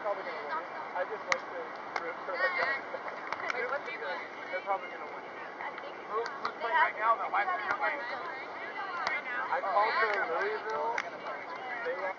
probably going to win it. I just like to root for the guys. They're probably going to win it. Who's playing right now, though? Why is it your way? I called for Louisville. They lost.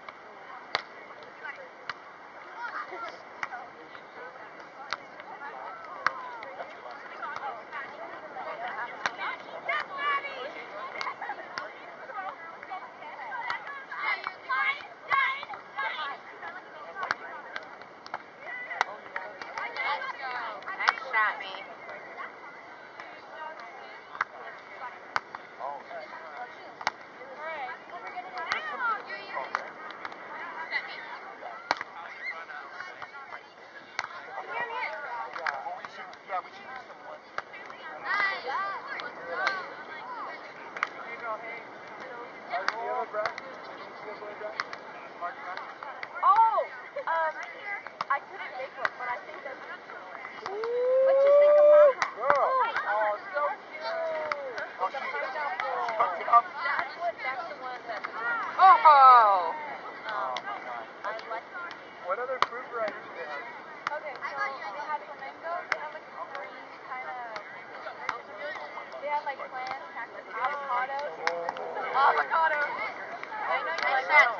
I couldn't make one, but I think that's what you think of my hat? Oh, so cute. With the pineapple. That's the one that. Oh! I like it. What other fruit varieties do they have? Okay, so they had flamingo, they had like a green kind of. They had like plants, cactus, avocados. Avocado! I know you like that.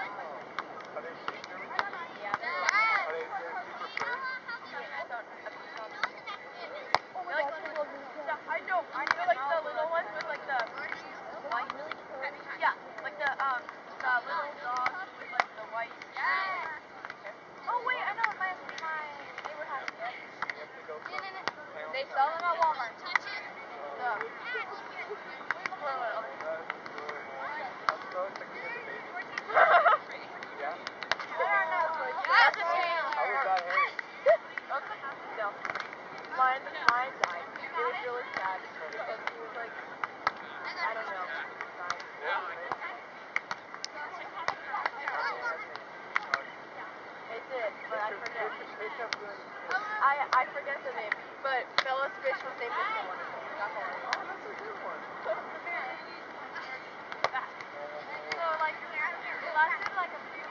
I know like the little ones with like the white. Yeah, like the little dogs with like the white. Yeah. Oh wait, I know my neighbor has it. They sell them at Walmart. Mine died. It was really sad because he was like, I don't know, dying. It did, but I forget. I forget the name, but Bella's fish was named this one. Oh, that's a good one. So like, it lasted like a few